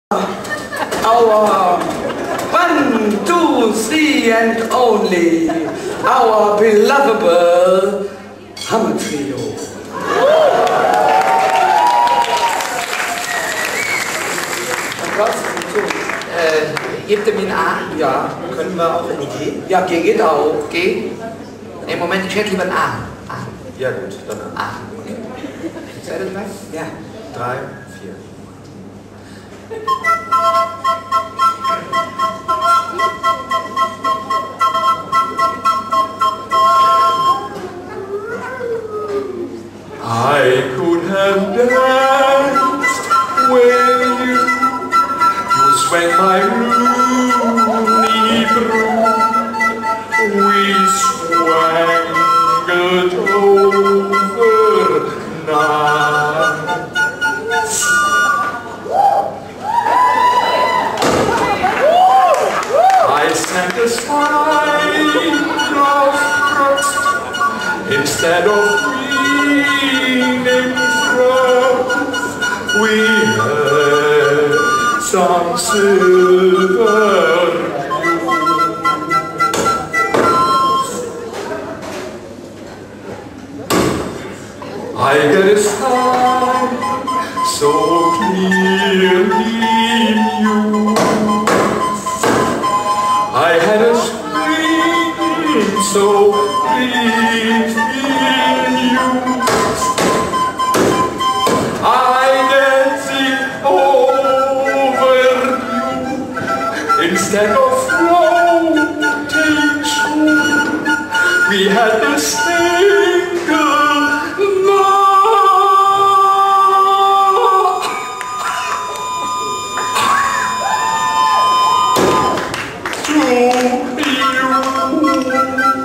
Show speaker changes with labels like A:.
A: Our 1, 2, 3 and only our beloved Hammertrio.
B: Gibt ihr mir ein A?
A: Ja.
C: Können wir auch in die G?
A: Ja, G geht auch.
B: G? Ne, Moment, ich hätte lieber ein A. A.
C: Ja gut, dann
B: A. Okay. Seid ihr dabei?
A: Ja.
C: 3, 4.
D: I could have danced with you. You swung my loony broom. We swangled over night. I sang a sign of trust instead of we had some silver I get a sign so clearly new. I had a scream so briefly new. I dancing over you instead of floating through. We had the single love. To you.